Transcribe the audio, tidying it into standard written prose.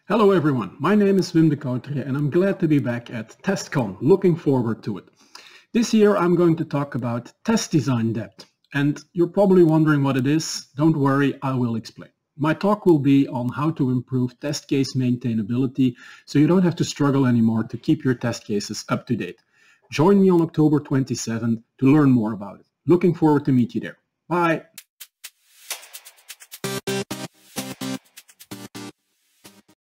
Hello everyone, my name is Decoutere and I'm glad to be back at TestCon, looking forward to it. This year I'm going to talk about test design depth, and you're probably wondering what it is. Don't worry, I will explain. My talk will be on how to improve test case maintainability so you don't have to struggle anymore to keep your test cases up to date. Join me on October 27th to learn more about it. Looking forward to meet you there. Bye!